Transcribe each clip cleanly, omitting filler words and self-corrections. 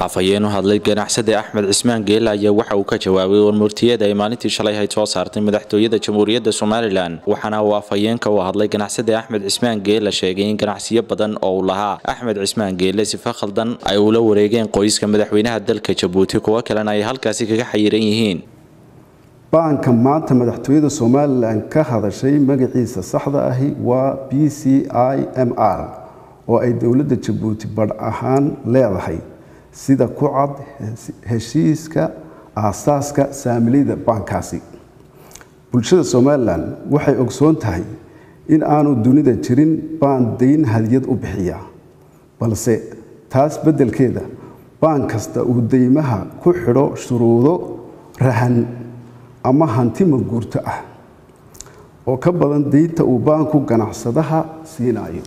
afhayeen u hadlay ganacsade Axmed Cismaan Geele ayaa waxa uu ka jawaabay warmurtiyada ay maalintii shalay hay soo saartay madaxtooyada Jamhuuriyadda Soomaaliland waxaana uu afhayeenka u hadlay ganacsade Axmed Cismaan Geele sheegay in ganacsiyo badan oo uu lahaa Axmed Cismaan Geele si khaldan ay ula wareegeen qoyska madaxweynaha dalka Djibouti kuwa kalena ay halkaasi kaga xayiran yihiin banka maanta madaxtooyada Soomaaliland ka hadashay magaciisa saxda ahi waa BCIMR oo ay dawladda Djibouti bad ahaan leedahay sida ku cad heshiiska aasaaska saamilida bankaasi bulshada Soomaaliland waxay ogsoon tahay in aanu dunida jirin baan deyn hadiyad u bixiya balse taas bedelkeeda baan kasta uu deymaha ku xidho shuruudo rahan ama hanti maguurto ah oo ka badan deynta uu baanku ganacsadaha siinayo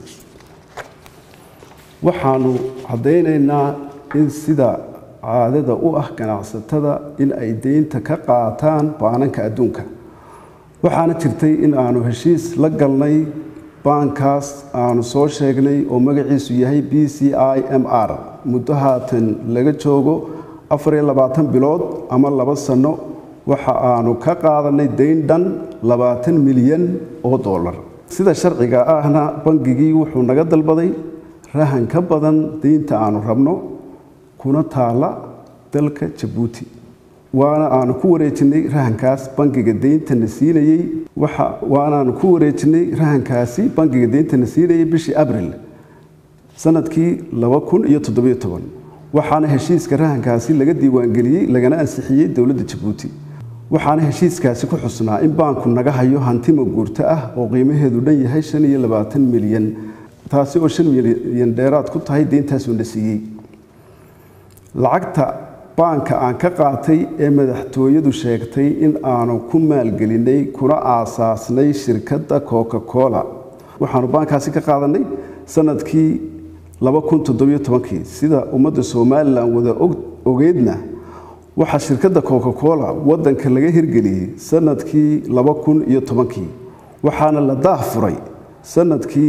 waxaanu cadeynaynaa in sida caadada u ah ganacsatada in ay deynta ka qaataan baananka adduunka waxaana jirtay in aanu heshiis la galnay baankaas aanu soo sheegnay oo magaciisu yahay BCIMR muddo haatan laga joogo 24 bilood ama 2 sano waxa aanu ka qaadanay deyn dhan 20 milyan oo dollar sida sharciga ahna bangigii wuxuu naga dalbaday rahan ka badan deynta aanu rabno kuna taala dalka Djibouti waana aanu ku wareejinay rahankaas bangiga deynta nasiinayay waana aanu ku wareejinay rahankaasi bangiga deynta nasiinayay bishii Abriil sanadkii 2017 waxaana heshiiska rahankaasi laga diiwaan galiyay lagana ansixiyay dawladda Djibouti waxaana heshiiskaasi ku xusnaa in baanku naga hayo hanti maguurto ah oo qiimaheedu dhan yahay 25 milyan taasi oo 5 milyan dheeraad ku tahay deyntaas uu nasiiyay lacagta baanka aan ka qaatay ee madaxtooyadu sheegtay in aanu ku maalgelinay kuna aasaasnay shirkadda Coca-Cola waxaanu baankaasi ka qaadanay sanadkii 2017 sida ummadda Soomaaliland wada ogeedna waxa shirkadda Coca-Cola wadanka laga hirgeliyay sanadkii 2010 waxaana la daahfuray sanadkii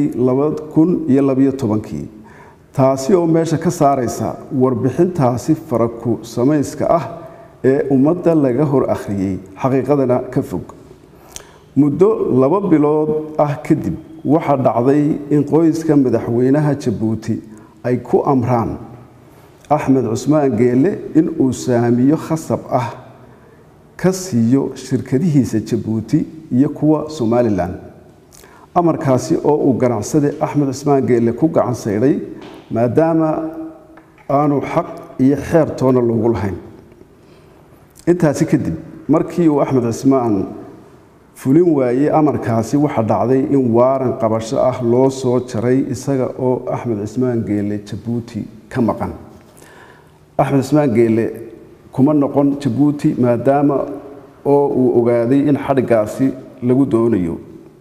2012 taasi oo meesha ka saaraysa warbixintaasi faraku samayska ah ee ummadda laga hor akhriyay xaqiiqadana ka fog muddo 2 bilood ah kadib waxa dhacday in qoyska madaxweynaha Djibouti ay ku amraan Axmed Cismaan Geele in uu saamiyo khasab ah ka siiyo shirkadihiisa Djibouti iyo kuwa Somaliland amarkaasi oo uu ganacsade Axmed Cismaan Geele ku gacan sayray maadaama aanu xaq iyo xeer toona loogu lahayn intaasi kadib markii uu Axmed Cismaan fulin waayay amarkaasi waxa dhacday in waaran qabasho ah loo soo jaray isaga oo Axmed Cismaan Geele Djibouti ka maqan Axmed Cismaan Geele kuma noqon Djibouti maadaama oo uu ogaaday in xadhigaasi lagu doonayo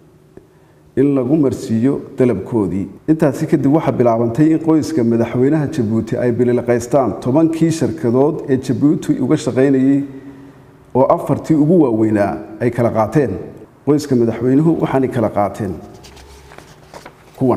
in lagu marsiiyo dalabkoodii intaasi kadib waxa bilaabantay in qoyska madaxweynaha Djibouti ay bililaqaystaan 10 shirkadood ee Djibouti uga shaqeynayay oo 4 ugu waaweynaa ay kala qaateen qoyska madaxweynuhu waxaanay kala qaateen kuwan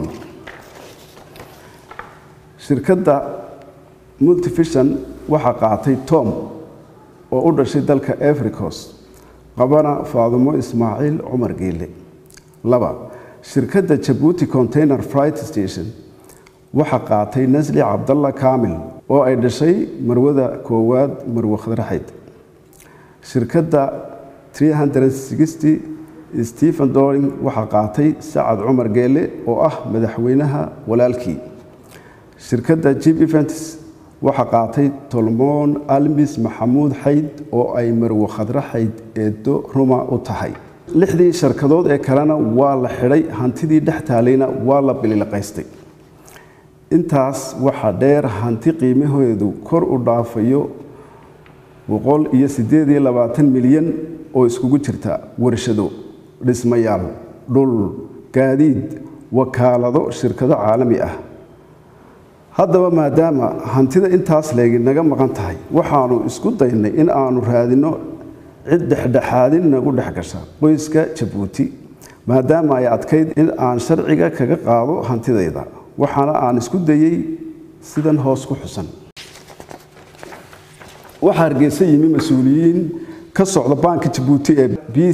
shirkadda Multivision waxa qaatay Tom oo u dhashay dalka Ivory Coast qabana Faadumo Ismaaciil Cumar Geele 2 shirkadda Djibouti Container Freight Station waxa qaatay Nasli Cabdalla Kaamil oo ay dhashay marwada koowaad Marwo Khadraxid shirkadda 360 Stephen Doring waxa qaatay Saad Cumar Geele oo ah madaxweynaha walaalkii shirkadda Jeep Events waxa qaatay Tolmoon Almis Maxamuud Xayd oo ay Marwo Khadraxid eedo ruma u tahay 6 shirkadood ee kalena waa la xidhay hantidii dhaxtaalayna waa la bililaqaystay intaas waxa dheer hanti qiimaheedu kor u dhaafayo 128 milyan oo iskugu jirta warshado dhismayaal dhul gaadiid wakaalado shirkado caalami ah haddaba maadaama hantida intaas leegi naga maqan tahay waxaanu isku daynay in aanu raadino cid dhexdhexaadin nagu dhexgasha qoyska Djibouti maadaama ay adkayd in aan sharciga kaga qaado hantidayda waxaana aan isku dayay sidan hoos ku xusan waxaa Hargeysa yimi mas'uuliyiin ka socda Banka Djibouti ee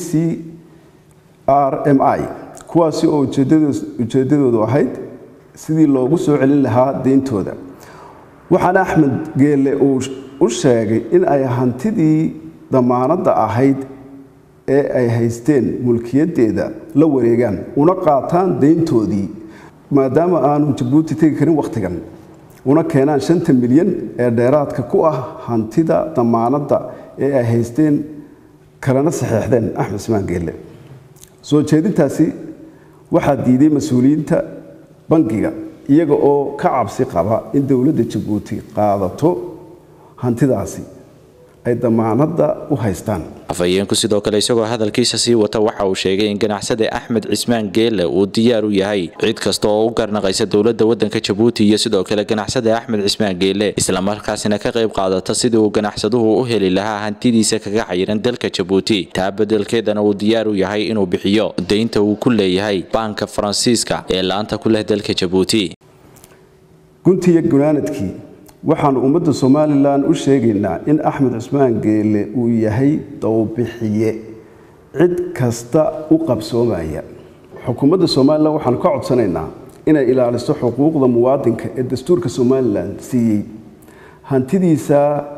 BCRMI kuwaasi oo ujeedadoodu ahayd sidii loogu soo celin lahaa deyntooda waxaan Axmed Geele u sheegay in ay hantidii damaanadda ahayd ee ay haysteen mulkiyadeeda la wareegaan una qaataan deyntoodii maadaama aanu Djibouti tagi karin waqtigan una keenaan 5 milyan ee dheeraadka ku ah hantida damaanadda ee ay haysteen kalena saxiixdeen Axmed Cismaan Geele soo jeedintaasi waxaa diiday mas'uuliyiinta bangiga iyaga oo ka cabsi qaba in dawladda Djibouti qaadato hantidaasi ay damaanadda u haystaan afayeenku sidoo kale isagoo hadalkiisa sii wata waxa uu sheegay in ganacsade Axmed Cismaan Geele uu diyaar u yahay cid kasta oo u garnaqaysa dawladda wadanka Djibouti iyo sidoo kale ganacsade Axmed Cismaan Geele isla markaasina ka qayb qaadata sidii uu ganacsaduhu u heli lahaa hantidiisa kaga xayiran dalka Djibouti taa bedelkeedana uu diyaar u yahay inuu bixiyo deynta uu ku leeyahay banka Faransiiska ee laanta ku leh dalka Djibouti guntiga gunaanadkii waxaan ummadda Soomaaliland u sheegaynaa in Axmed Cismaan Geele uu yahay dawbixiye cid kasta u qabsoomaya xukuumadda Soomaaliland waxaan ka codsanaynaa inay ilaaliso xuquuqda muwaadinka ee dastuurka Soomaaliland siiyay hantidiisa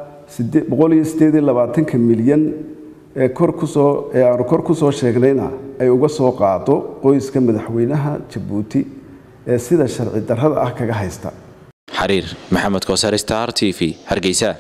128 milyan ee kor ku soo sheegnayna ay uga soo qaado qoyska madaxweynaha Djibouti ee sida sharci darrada ah kaga haysta حرير محمد كوثر ستار تي في هرقيسة